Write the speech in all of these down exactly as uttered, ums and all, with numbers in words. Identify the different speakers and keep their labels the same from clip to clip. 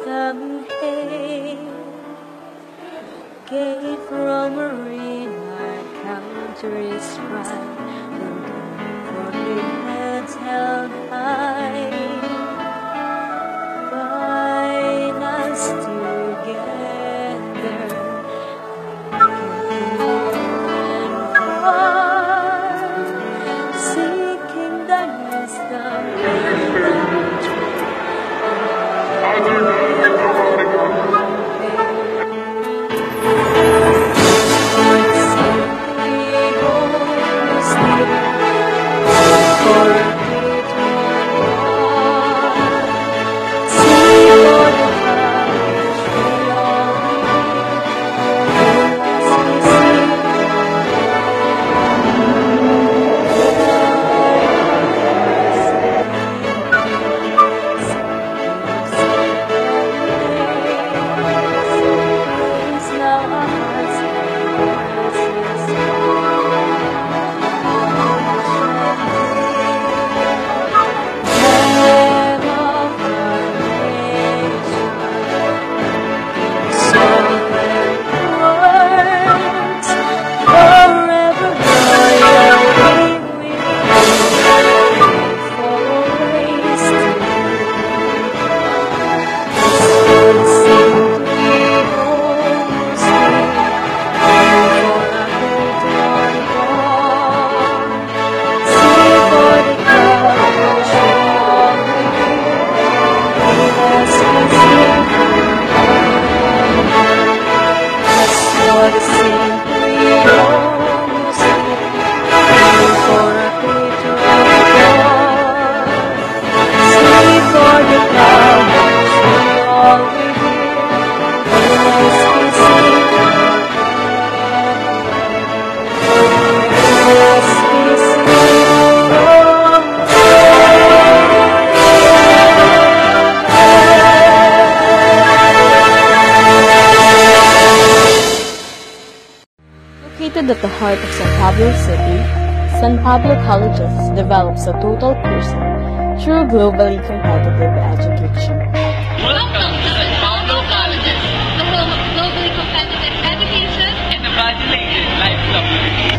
Speaker 1: come hail. Gate from Marina, country's pride, for the heads held high. Bind us together, and far, seeking the wisdom in the
Speaker 2: Located at the heart of San Pablo City, San Pablo Colleges develops a total person through globally competitive education.
Speaker 3: Welcome to San Pablo Colleges,
Speaker 4: the home of globally competitive education
Speaker 3: and evaluated lifelong learning.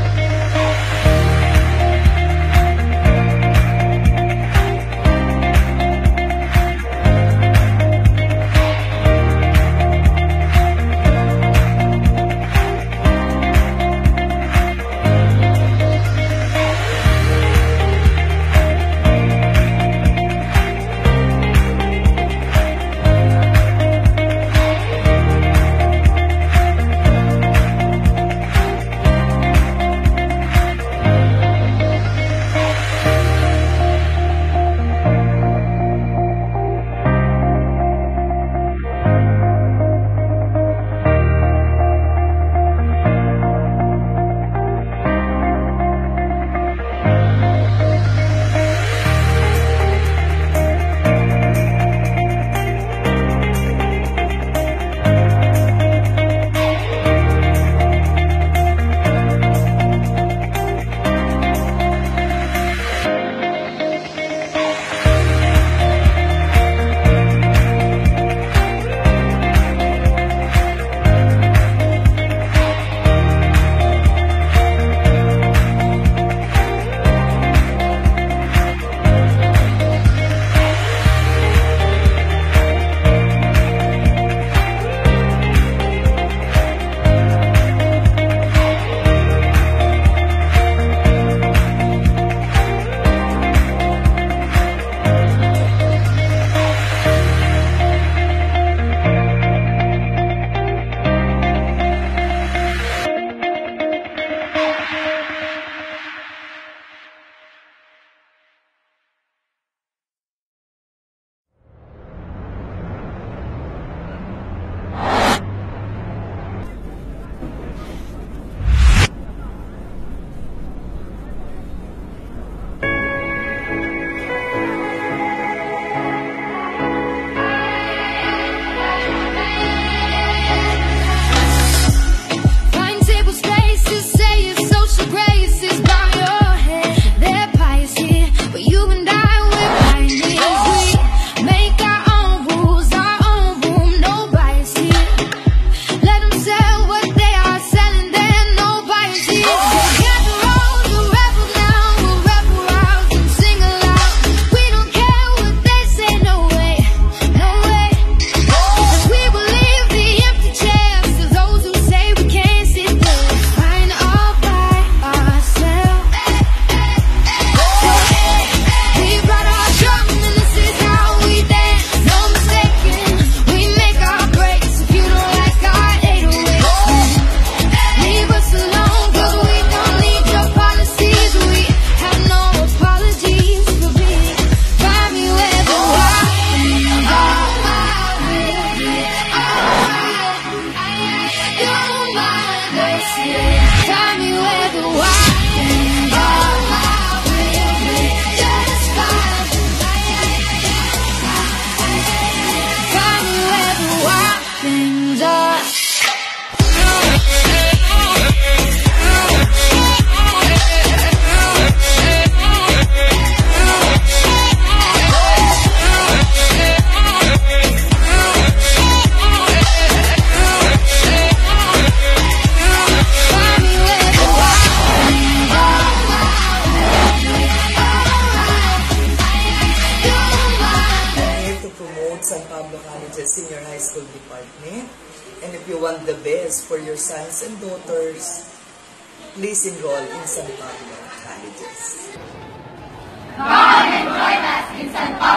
Speaker 5: at San Pablo College's Senior High School Department. And if you want the best for your sons and daughters, please enroll in San Pablo Colleges.
Speaker 6: Come and join us in San Pablo.